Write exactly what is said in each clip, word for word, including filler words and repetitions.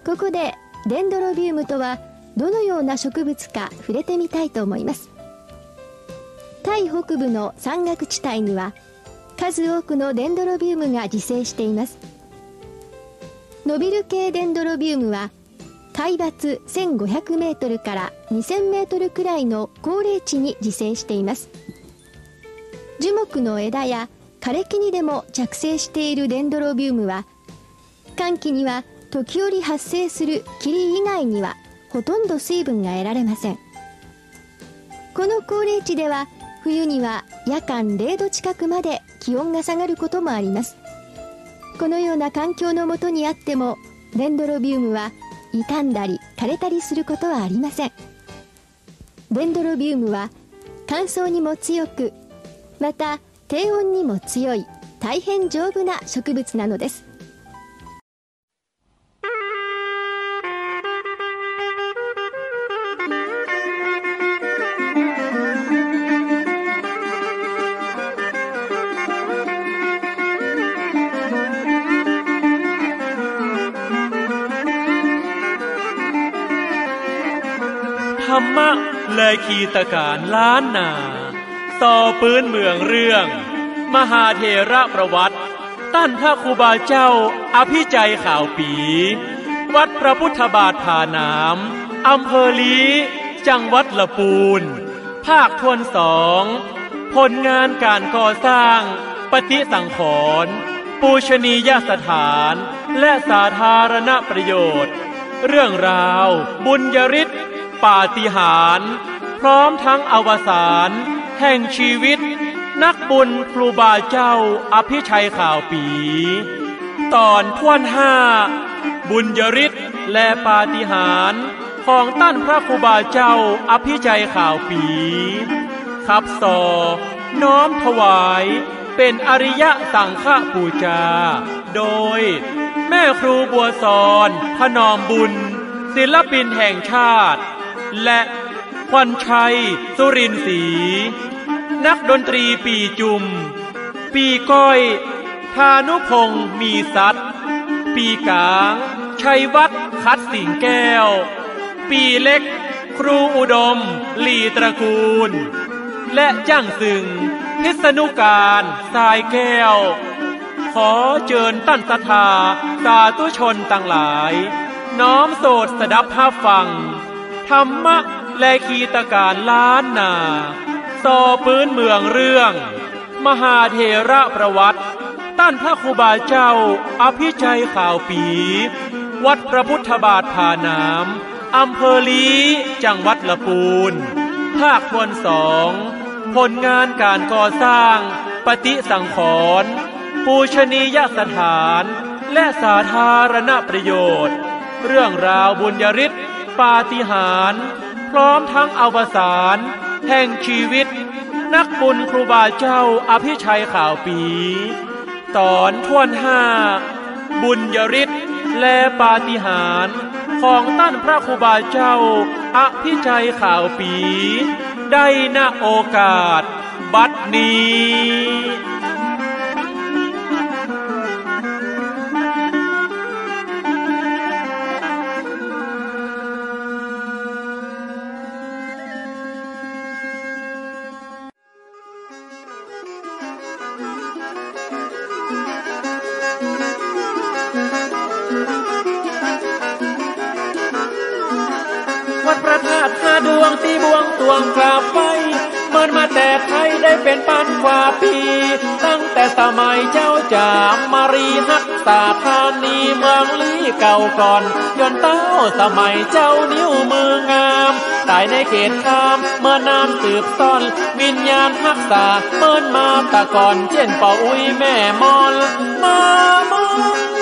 ここでデンドロビウムとはどのような植物か触れてみたいと思います。タイ北部の山岳地帯には数多くのデンドロビウムが自生しています。伸びる系デンドロビウムは海抜せんごひゃくメートルからにせんメートルくらいの高冷地に自生しています。樹木の枝や枯れ木にでも着生しているデンドロビウムは乾季には時折発生する霧以外にはほとんど水分が得られません。この高冷地では冬には夜間れいど近くまで気温が下がることもあります。このような環境の下にあってもデンドロビウムは傷んだり枯れたりすることはありません。デンドロビウムは乾燥にも強く、また低温にも強い大変丈夫な植物なのです。 ธรรมะเลยขีตการล้านนาต่อปืนเมืองเรื่องมหาเถระประวัติตั้นพระครูบาเจ้าอภิใจข่าวปีวัดพระพุทธบาทผาน้ำอำเภอลีจังหวัดละปูนภาคทวนสองผลงานการก่อสร้างปฏิสังขรณ์ปูชนียสถานและสาธารณประโยชน์เรื่องราวบุญยฤทธิ์ปาฏิหาริย์พร้อมทั้งอวสานแห่งชีวิตนักบุญครูบาเจ้าอภิชัยข่าวปีตอนท่วนห้าบุญยฤทธิ์และปาฏิหาริย์ของตั้นพระครูบาเจ้าอภิชัยข่าวปีขับสอน้อมถวายเป็นอริยสังฆปูจาโดยแม่ครูบัวสอนพนอมบุญศิลปินแห่งชาติและควันชัยสุรินทร์ศรีนักดนตรีปีจุมปีก้อยพานุพงษ์มีสัตว์ปีกางชัยวัฒน์คัดสิงแก้วปีเล็กครูอุดมลีตระกูลและจ้างสึงพิษณุการสายแก้วขอเชิญตั้นศรัทธาสาธุชนต่างหลายน้อมโสดสดับภาพฟังธรรมะและขีตการล้านนาต่อปืนเมืองเรื่องมหาเถระประวัติตั้นพระครูบาเจ้าอภิชัยข่าวปีวัดพระพุทธบาทผาน้ำอำเภอลีจังหวัดละปูนภาคทวนสองผลงานการก่อสร้างปฏิสังขรณ์ปูชนียสถานและสาธารณประโยชน์เรื่องราวบุญยฤทธิ์ปาฏิหาริย์พร้อมทั้งอวสานแห่งชีวิตนักบุญครูบาเจ้าอภิชัยข่าวปีตอนท่วนห้าบุญยฤทธิ์และปาฏิหาริย์ของตั้นพระครูบาเจ้าอภิชัยข่าวปีได้ณโอกาสบัดนี้พระธาตุห้าดวงที่บวงสรวงกราบไหว้เมินมาแต่ไทยได้เป็นพันกว่าปีตั้งแต่สมัยเจ้าจามมารีหักษาธานีเมืองลี้เก่าก่อนจนเต้าสมัยเจ้านิ้วมืองามตายในเขตคามเมื่อนานสืบซ่อนวิญญาณหักษาเมินมาตะก่อนเช่นป่าอุ้ยแม่มอลมามอ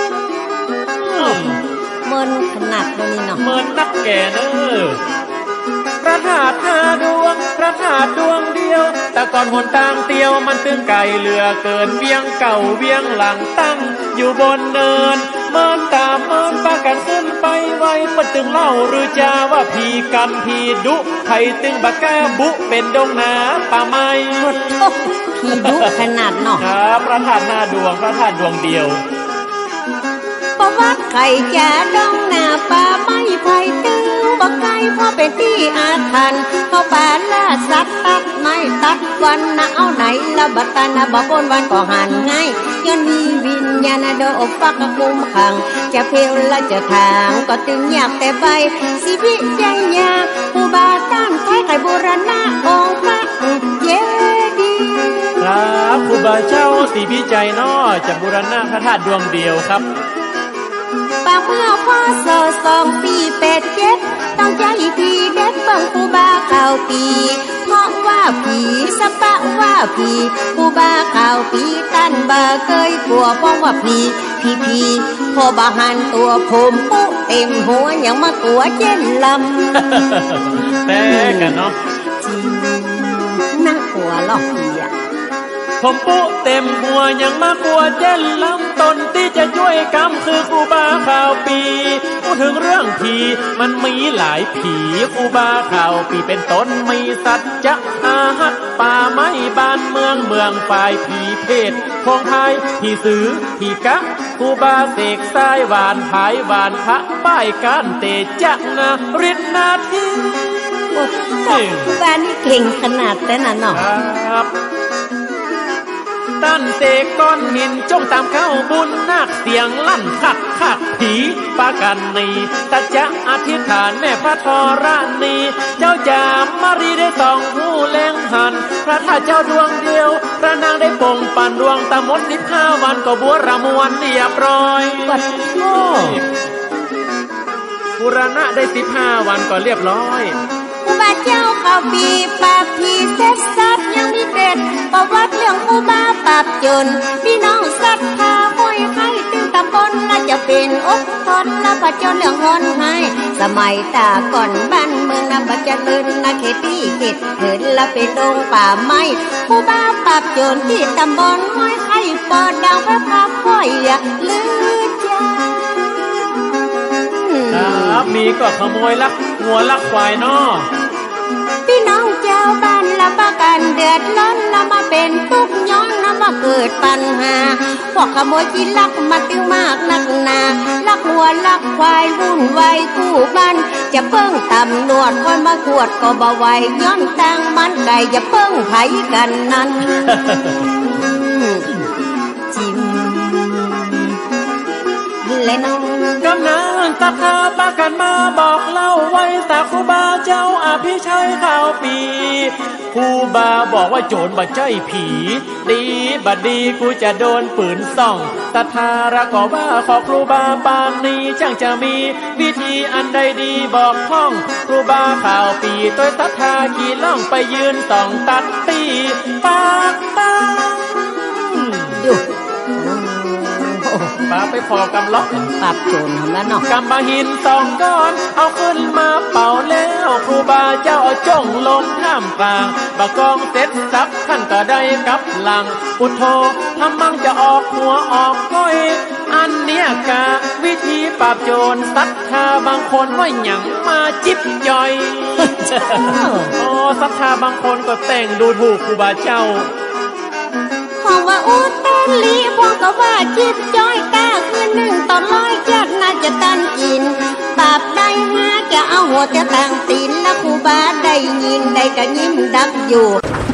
เมินขนาดนี้เนาะเมินนักแก่เนอพระธาตุห้าดวงพระธาตุดวงเดียวแต่ก่อนหนทางเตียวมันตึงไกลเหลือเกินเวียงเก่าเวียงหลังตั้งอยู่บนเนินเมินตามเมินปากันขึ้นไปไว้ปะตึงเล่าหรือจาว่าพีกันพีดุไทยตึงบะแก้บุเป็นดงนาป่าไม้พีดุขนาดเนาะครับพระธาตุห้าดวงพระธาตุดวงเดียวเพราะว่าไข่จะดองนาป่าไม้ไผ่ตื้อบักไก่พอเป็นที่อาถรรพ์เขาป่าล่าสัตว์ตัดไม้ตัดวันนะเอาไหนละบัดตานะบ่พ้นวันก็หันง่ายย้อนมีวิญญาณโดอบฟักกะคุมขังจะเพลละจะทางก็ตึงอยากแต่ใบสิวิใจยาผู้บาต้านไทยไก่โบราณองค์พระเจดีย์ครับครูบาเจ้าสีพิจัยน้อจากบูรณะพระธาตุดวงเดียวครับปากเมื่อพ่อสอสองปีเป็ดเจ็ดต้องใจพี่เด็ดเบิ่งผู้บาข่าวปีเพราะว่าผีสปะว่าผีผู้บาข่าวปีตั้นบาเคยกลัวเพราะว่าผีพี่พี่พอบาหันตัวผมปุ๊เต็มหัวยังมากลัวเจนลำแต่กันเนาะน่ากลัวหรอกพี่อะผมปุ๊เต็มหัวยังมากลัวเจนลำตนที่จะช่วยกำคือครูบาข่าวปีพูดถึงเรื่องผีมันมีหลายผีครูบาข่าวปีเป็นต้นมีสัจจะอาหักป่าไม้บ้านเมืองเมืองฝ่ายผีเพศพงไทยผีสือผีกะครูบาเสกสายหวานผายหวานพระป้ายการเตจักนาริศนาทีครูบานี่เก่งขนาดนั้นน่ะเนาะครับตั้นเสกก้อนหินจงตามเข้าบุญนักเสียงลั่นขักขักผีปากันนีตาจะอธิษฐานแม่พระธรณีเจ้าจามมารีได้สองหูแรงหันพระธาตุเจ้าดวงเดียวพระนางได้ปงปั่นดวงตามดสิบห้าวันก็บัวรำมวนเรียบร้อยปัดโง่บูรณะได้สิบห้าวันก็เรียบร้อยครูบาเจ้าเขาปีปราบผีเซ็ตซับยังมีเด็ดประวัติเรื่องครูบาปราบจนพี่น้องศรัทธาห้อยไข่ตึงตำบลน่าจะเป็นอกทนและผจญเรื่องฮอนให้สมัยตาก่อนบ้านเมืองนำบัจเจริญนาเขตที่เขตเถิดและเป็นดงป่าไม้ครูบาปราบจนที่ตำบลห้อยไข่ปอดดังพระพักห้อยลือจ้าครับมีก็ขโมยลักหัวลักควายนอพี่น้องเจ้าบ้านละประกันเดือดร้อนละมาเป็นทุกย้อนละมาเกิดปัญหาพวกขโมยที่ลักมาติ้วมากนักหนาลักหัวลักควายวุ่นวายคู่บ้านจะเพิ่งตำนวดคนมาขวดก็บ่ไหวย้อนตังมันไก่จะเพิ่งไผกันนั้นจิมและน้องกำนันตะคาปากันมาบอกเล่าไว้แต่ครูบาเจ้าอภิชัยข่าวปีครูบาบอกว่าโจรบ่ใจผีดีบัดดีกูจะโดนปืนส่องตะทาระก็ว่าขอครูบาปานนี้จังจะมีวิธีอันใดดีบอกท่องครูบาข่าวปีตัวตะทาขี่ล่องไปยืนส่องตัดตีปากตาอยู่ป้าไปพอกำล็อกปรับโจรทำแล้วเนาะกำมาหินสองก้อนเอาขึ้นมาเป่าแล้วครูบาเจ้าเอาจ้องลงท่ามกลางบะกองเสร็จสับท่านก็ได้กับหลังพุทโธทำมั่งจะออกหัวออกก้อยอันเนี้ยกะวิธีปราบโจรศรัทธาบางคนว่าหยั่งมาจิบย่อยโอ้ศรัทธาบางคนก็แต่งดูถูกครูบาเจ้าเพราะว่าอุตลีพวกก็ว่าจิบจ้อยก้าคือหนึ่งต่อร้อยจัดน่าจะตันกินปราบได้ห้าจะเอาหัวจะต่างตีนและครูบาได้ยินได้ก็ยิ้มดักอยู่